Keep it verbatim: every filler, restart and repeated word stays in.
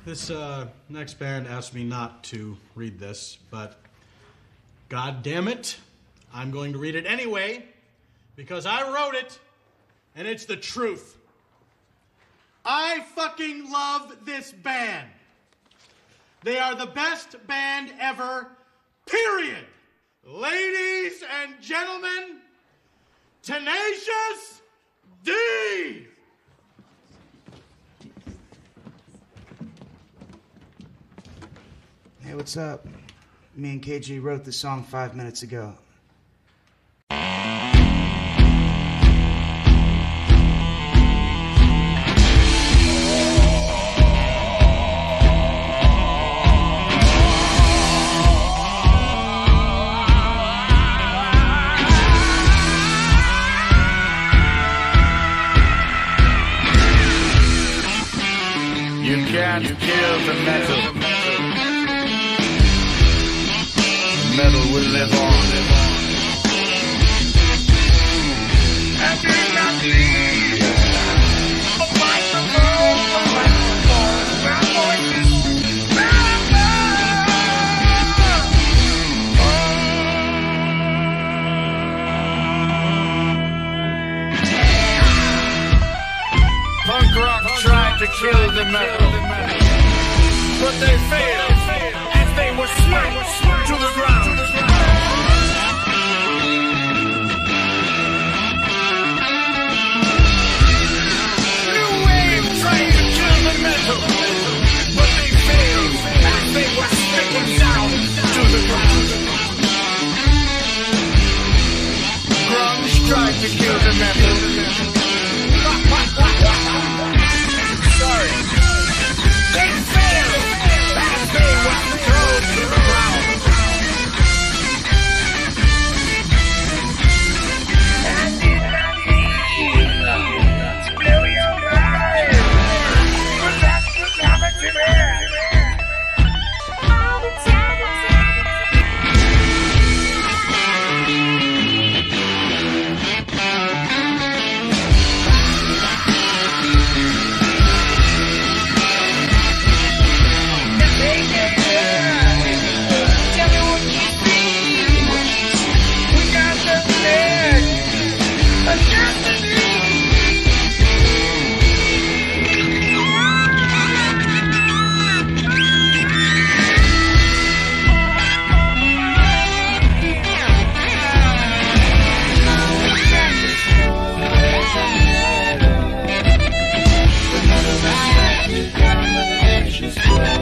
This uh, next band asked me not to read this, but God damn it, I'm going to read it anyway because I wrote it and it's the truth. I fucking love this band. They are the best band ever, period. Ladies and gentlemen, Tenacious D! Hey, what's up? Me and K G wrote the song five minutes ago. You can't kill the metal. Metal will live on. I do not need a microphone, a microphone, my voice is forever. Punk rock tried to kill the metal, but they failed as they were smacked to the ground. New wave tried to kill the metal, but they failed as they were smacked down to the ground. Grunge tried to kill the metal. Sorry. They failed as they were thrown to the ground. I did not mean to blow your mind, but that's what's happened to me. All the time. She's